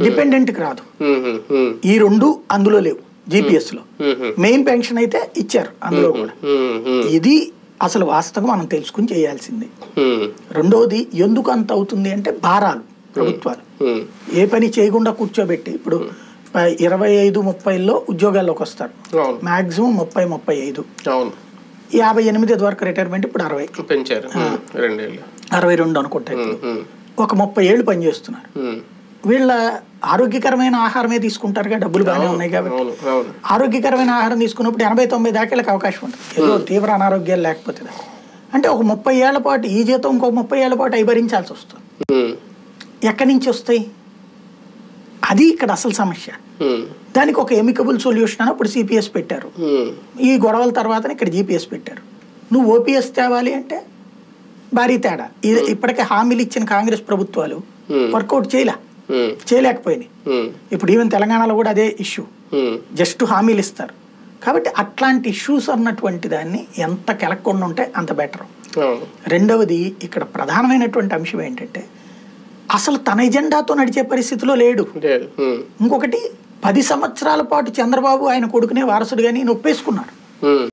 డిపెండెంట్కి రాదు. ఈ రెండు అందులో లేవు జీపీఎస్లో. మెయిన్ పెన్షన్ అయితే ఇచ్చారు అందులో కూడా. ఇది అసలు వాస్తవం మనం తెలుసుకుని చేయాల్సింది. రెండోది ఎందుకు అంత అవుతుంది అంటే భారాలు ప్రభుత్వాలు ఏ పని చేయకుండా కూర్చోబెట్టి ఇప్పుడు 25-30లో ఉద్యోగాల్లోకి వస్తారు, మాక్సిమం 30-35, 58 వరకు రిటైర్మెంట్, ఇప్పుడు 60 పెంచారు, 62 అనుకుంటా. ఇప్పుడు ఒక 30 ఏళ్ళు పనిచేస్తున్నారు. వీళ్ళ ఆరోగ్యకరమైన ఆహారమే తీసుకుంటారుగా, డబ్బులు బాగానే ఉన్నాయి కాబట్టి. ఆరోగ్యకరమైన ఆహారం తీసుకున్నప్పుడు 80-90 దాకా వీళ్ళకి అవకాశం ఉంటుంది, ఏదో తీవ్ర అనారోగ్యాలు లేకపోతే. అంటే ఒక 30 ఏళ్ల పాటు ఈ జీతం ఇంకో 30 ఏళ్ల పాటు అవి భరించాల్సి వస్తుంది. ఎక్కడి నుంచి వస్తాయి? అది ఇక్కడ అసలు సమస్య. దానికి ఒక ఎమికబుల్ సొల్యూషన్ అని అప్పుడు సిపిఎస్ పెట్టారు. ఈ గొడవల తర్వాత ఇక్కడ జీపీఎస్ పెట్టారు. నువ్వు ఓపీఎస్ తేవాలి అంటే భారీ తేడా. ఇప్పటికే హామీలు ఇచ్చిన కాంగ్రెస్ ప్రభుత్వాలు వర్కౌట్ చేయలేకపోయినాయి. ఇప్పుడు ఈవెన్ తెలంగాణలో కూడా అదే ఇష్యూ, జస్ట్ హామీలు ఇస్తారు. కాబట్టి అట్లాంటి ఇష్యూస్ అన్నటువంటి దాన్ని ఎంత కెలక్కుండా ఉంటే అంత బెటర్. రెండవది ఇక్కడ ప్రధానమైనటువంటి అంశం ఏంటంటే అసలు తన ఎజెండాతో నడిచే పరిస్థితిలో లేడు. ఇంకొకటి 10 సంవత్సరాల పాటు చంద్రబాబు ఆయన కొడుకునే వారసుడుగాని ఒప్పేసుకున్నారు.